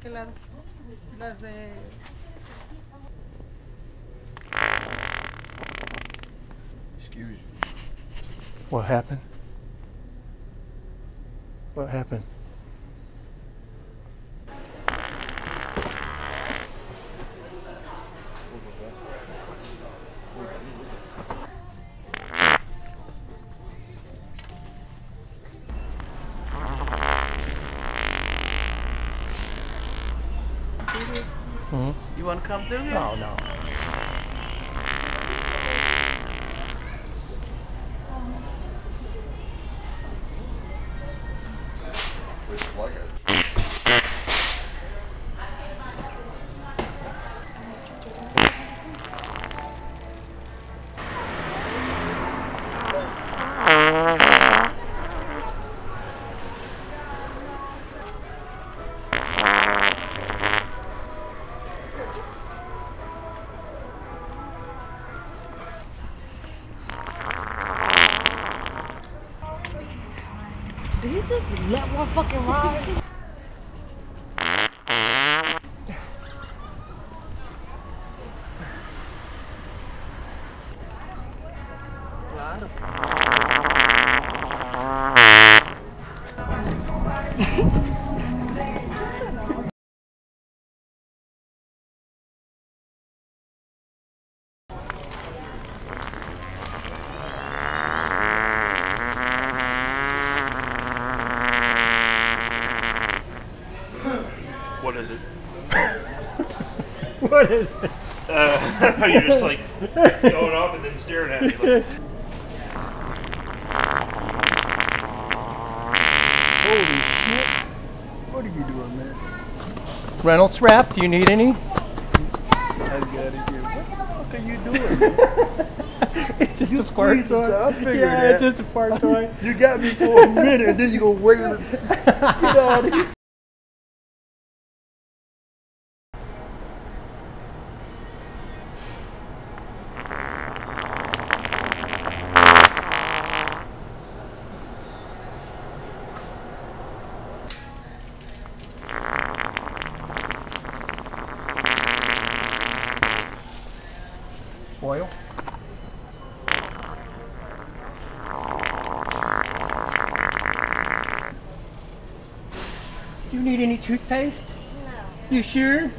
qué lado? Las de... Excuse you. What happened? What happened? You want to come through here? No, no. It's like it. Did he just let one fucking ride? What is it? What is it? You're just like going up and then staring at me. Like, Holy shit. What are you doing, man? Reynolds wrap, do you need any? I got it here. What the fuck are you doing? It's just a squirt toy. I figured Yeah, that. it's just a squirt toy. You got me for a minute and then you gonna wait. Get out of here. Oil. Do you need any toothpaste? No. You sure? Yeah.